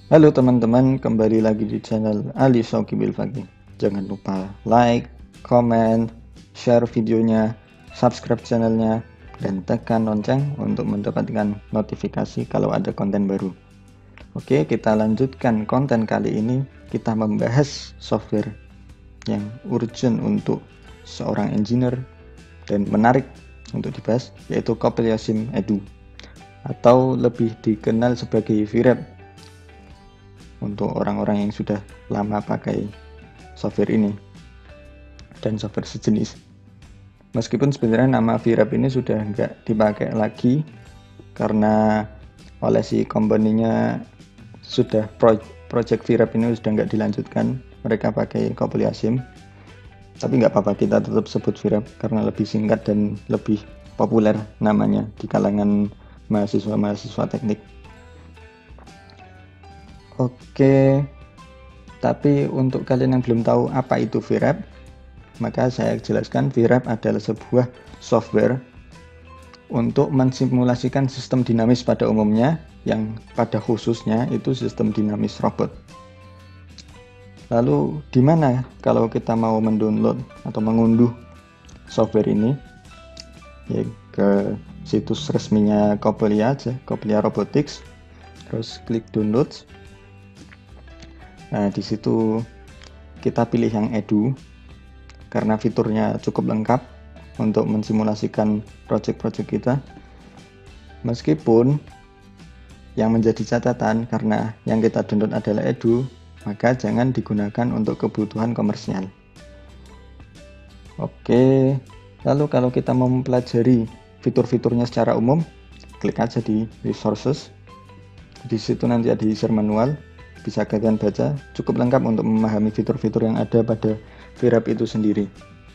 Halo teman-teman, kembali lagi di channel Ali Shauki Bilfagi. Jangan lupa like, comment, share videonya, subscribe channelnya, dan tekan lonceng untuk mendapatkan notifikasi kalau ada konten baru. Oke, kita lanjutkan konten kali ini. Kita membahas software yang urgent untuk seorang engineer dan menarik untuk dibahas, yaitu Copilot Sim Edu atau lebih dikenal sebagai VRAP untuk orang-orang yang sudah lama pakai software ini dan software sejenis. Meskipun sebenarnya nama VRAP ini sudah nggak dipakai lagi karena oleh si company-nya sudah project VRAP ini sudah nggak dilanjutkan, mereka pakai Copilot Sim. Tapi nggak apa-apa, kita tetap sebut VRAP karena lebih singkat dan lebih populer namanya di kalangan mahasiswa-mahasiswa teknik. Oke, tapi untuk kalian yang belum tahu apa itu VRAP, maka saya jelaskan VRAP adalah sebuah software untuk mensimulasikan sistem dinamis pada umumnya, yang pada khususnya itu sistem dinamis robot. Lalu di mana kalau kita mau mendownload atau mengunduh software ini? Ya, ke situs resminya Copilot aja, Copilot Robotics, terus klik download. Nah, di situ kita pilih yang Edu karena fiturnya cukup lengkap untuk mensimulasikan project-project kita. Meskipun yang menjadi catatan karena yang kita download adalah Edu, maka jangan digunakan untuk kebutuhan komersial. Oke, lalu kalau kita mau mempelajari fitur-fiturnya secara umum, klik aja di resources. Di situ nanti ada user manual, bisa kalian baca, cukup lengkap untuk memahami fitur-fitur yang ada pada VRAP itu sendiri.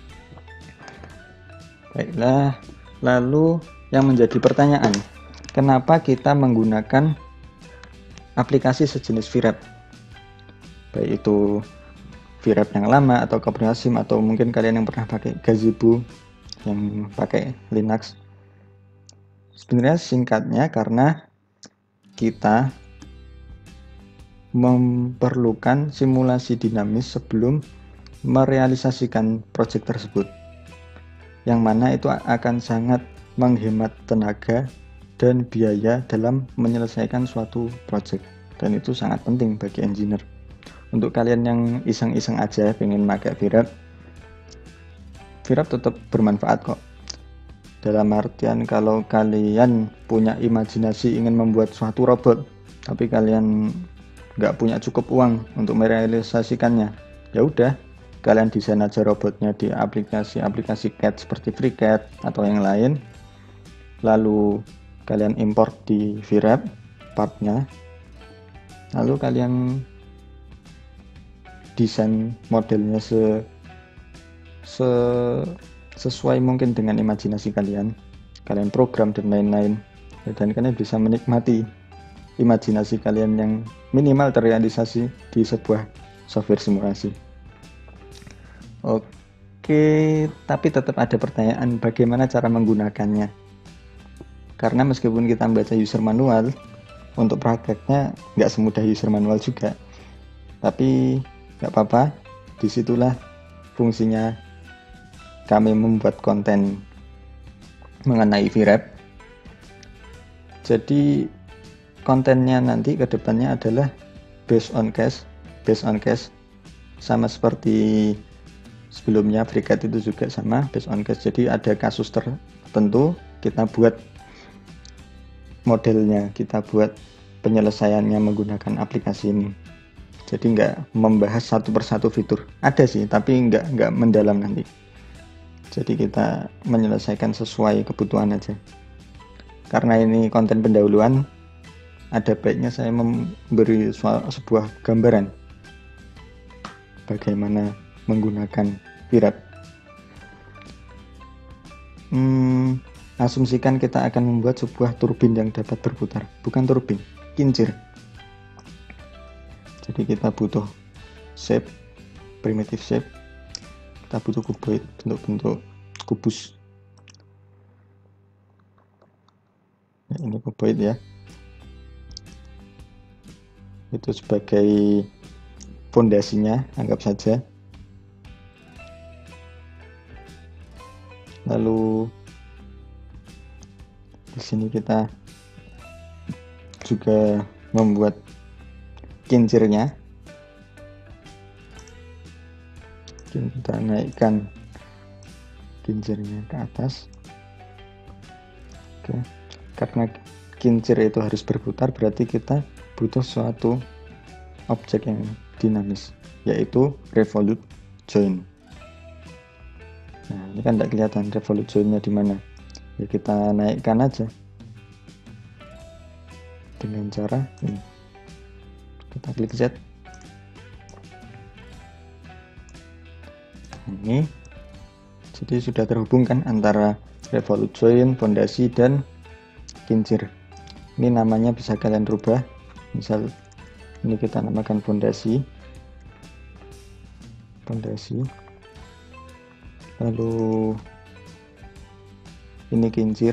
Baiklah, lalu yang menjadi pertanyaan, kenapa kita menggunakan aplikasi sejenis VRAP? Baik itu VRAP yang lama atau Copilot Sim, atau mungkin kalian yang pernah pakai Gazebo yang pakai Linux. Sebenarnya singkatnya karena kita memerlukan simulasi dinamis sebelum merealisasikan proyek tersebut, yang mana itu akan sangat menghemat tenaga dan biaya dalam menyelesaikan suatu proyek, dan itu sangat penting bagi engineer. Untuk kalian yang iseng-iseng aja pengen pakai VRAP tetap bermanfaat kok, dalam artian kalau kalian punya imajinasi ingin membuat suatu robot tapi kalian nggak punya cukup uang untuk merealisasikannya, ya udah kalian desain aja robotnya di aplikasi-aplikasi CAD seperti FreeCAD atau yang lain, lalu kalian import di VRAP partnya, lalu kalian desain modelnya sesuai mungkin dengan imajinasi kalian program dan lain-lain, dan kalian bisa menikmati imajinasi kalian yang minimal terrealisasi di sebuah software simulasi. Oke, tapi tetap ada pertanyaan bagaimana cara menggunakannya. Karena meskipun kita membaca user manual, untuk prakteknya nggak semudah user manual juga. Tapi nggak apa-apa, disitulah fungsinya kami membuat konten mengenai VRAP. Jadi kontennya nanti ke depannya adalah based on case, sama seperti sebelumnya FreeCAD itu juga sama, based on case. Jadi ada kasus tertentu, kita buat modelnya, kita buat penyelesaiannya menggunakan aplikasi ini. Jadi nggak membahas satu persatu fitur, ada sih tapi nggak mendalam nanti. Jadi kita menyelesaikan sesuai kebutuhan aja. Karena ini konten pendahuluan, ada baiknya saya memberi sebuah gambaran bagaimana menggunakan VRAP. Asumsikan kita akan membuat sebuah turbin yang dapat berputar, bukan turbin, kincir. Jadi kita butuh shape, primitive shape, kita butuh kuboid, bentuk-bentuk kubus. Nah, ini kuboid ya. Itu sebagai fondasinya, anggap saja. Lalu di sini kita juga membuat kincirnya. Kita naikkan kincirnya ke atas. Oke. Karena kincir itu harus berputar, berarti kita butuh suatu objek yang dinamis, yaitu revolute join. Nah, ini kan tidak kelihatan revolute joinnya di mana. Ya kita naikkan aja dengan cara ini. Kita klik Z. Ini jadi sudah terhubungkan antara revolute join, fondasi, dan kincir. Ini namanya bisa kalian rubah. Misal ini kita namakan fondasi. Lalu ini kincir.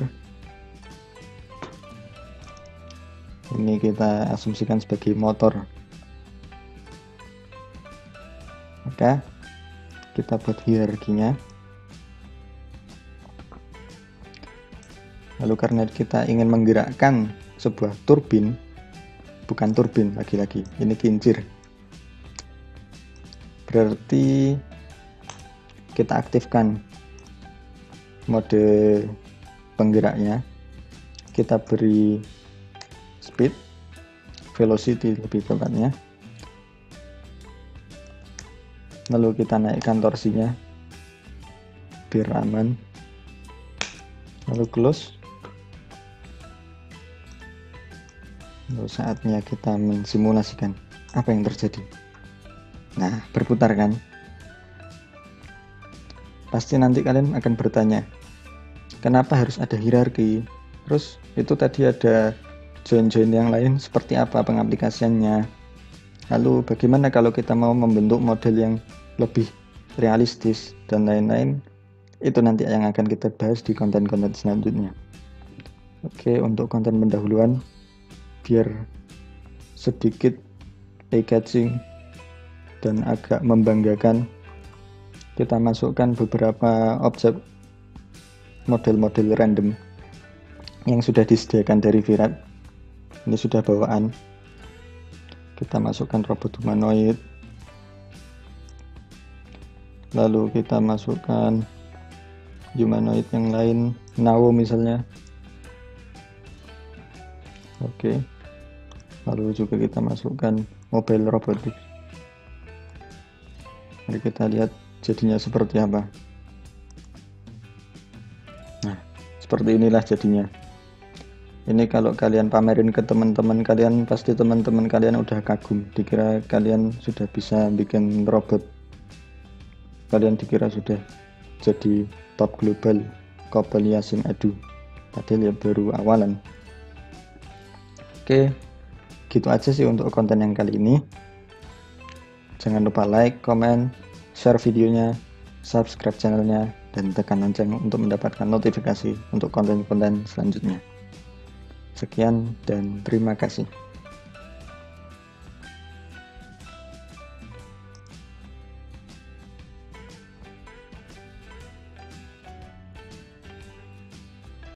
Ini kita asumsikan sebagai motor. Maka kita buat hierarkinya. Lalu karena kita ingin menggerakkan sebuah turbin, bukan turbin lagi-lagi, ini kincir. Berarti kita aktifkan mode penggeraknya. Kita beri speed, velocity lebih tepatnya. Lalu kita naikkan torsinya biar aman. Lalu close. Lalu saatnya kita mensimulasikan apa yang terjadi. Nah, berputar kan? Pasti nanti kalian akan bertanya, kenapa harus ada hierarki? Terus itu tadi ada join-join yang lain, seperti apa pengaplikasiannya? Lalu bagaimana kalau kita mau membentuk model yang lebih realistis dan lain-lain? Itu nanti yang akan kita bahas di konten-konten selanjutnya. Oke, untuk konten pendahuluan, biar sedikit eye-catching dan agak membanggakan, kita masukkan beberapa objek model-model random yang sudah disediakan dari Virat. Ini sudah bawaan. Kita masukkan robot humanoid, lalu kita masukkan humanoid yang lain, Nao misalnya. Oke. Lalu juga kita masukkan mobile robotics. Mari kita lihat jadinya seperti apa. Nah, seperti inilah jadinya. Ini kalau kalian pamerin ke teman-teman kalian, pasti teman-teman kalian udah kagum, dikira kalian sudah bisa bikin robot. Kalian dikira sudah jadi top global, Kopel Yasin Adu. Padahal ya baru awalan. Oke, gitu aja sih untuk konten yang kali ini. Jangan lupa like, comment, share videonya, subscribe channelnya, dan tekan lonceng untuk mendapatkan notifikasi untuk konten-konten selanjutnya. Sekian dan terima kasih.